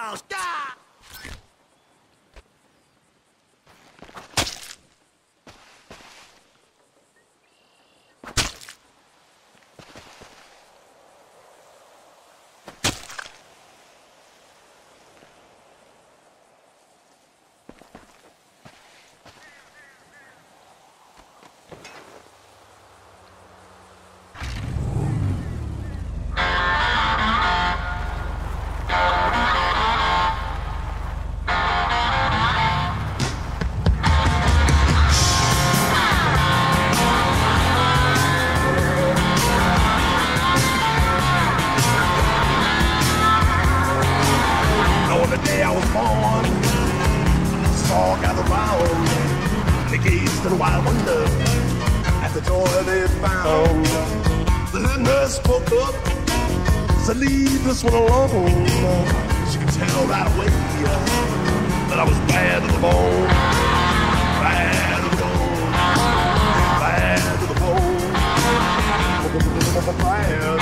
Oh, stop! On the day I was born, saw gathered round. They gazed in wild wonder at the joy they found. The head nurse spoke up, said, "Leave this one alone." She could tell right away that I was bad to the bone, bad to the bone, bad to the bone, bad,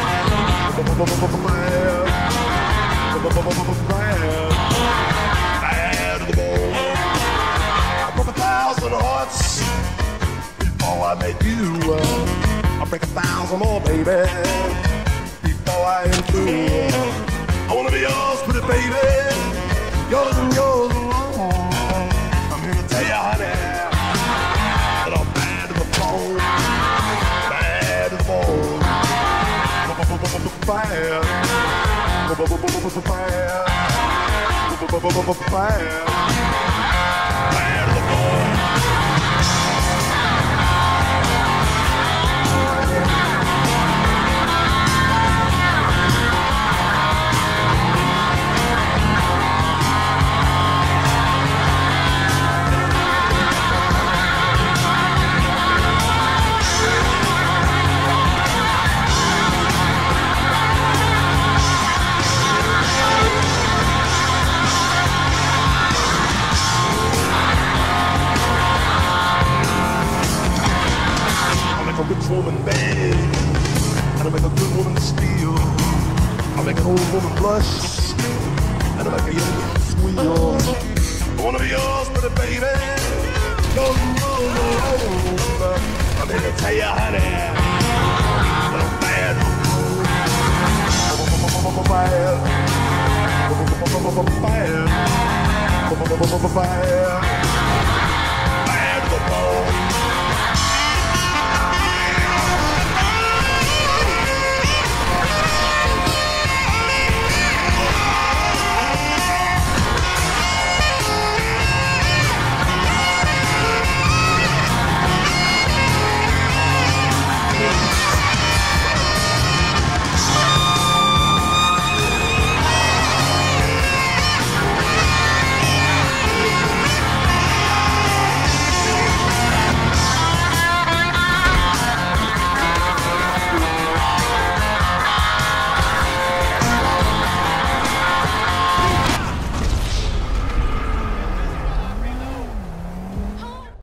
bad to the bone. I broke 1,000 hearts before I met you. I'll break 1,000 more, baby, before I am through. I wanna be yours, pretty baby, yours and yours alone. I'm here to tell you, honey, that I'm bad to the bone, bad to the bone, bad. A rich woman beg, and I make a good woman steal. I make an old woman blush, and I make a young woman squeal. I wanna be yours, pretty baby, yours alone. I'm here to tell you, honey, that I'm bad, bad, bad to the bone.